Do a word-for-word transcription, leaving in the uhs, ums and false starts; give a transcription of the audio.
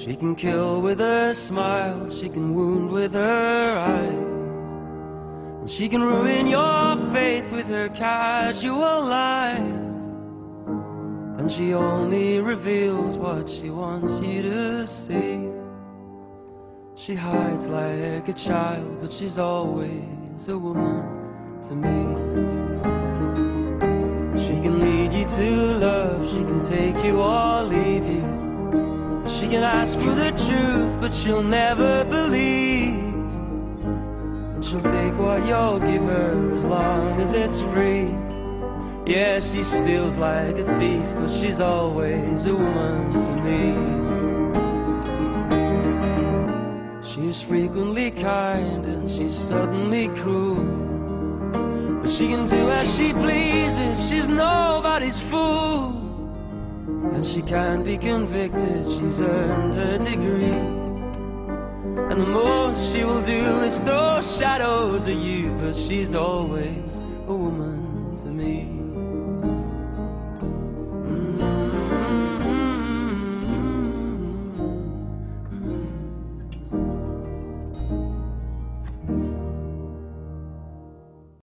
She can kill with her smile, she can wound with her eyes, and she can ruin your faith with her casual lies. And she only reveals what she wants you to see. She hides like a child, but she's always a woman to me. She can lead you to love, she can take you or leave you. She can ask for the truth, but she'll never believe. And she'll take what you'll give her as long as it's free. Yeah, she steals like a thief, but she's always a woman to me. She's frequently kind and she's suddenly cruel, but she can do as she pleases, she's nobody's fool. And she can't be convicted, she's earned her degree. And the most she will do is throw shadows at you, but she's always a woman to me.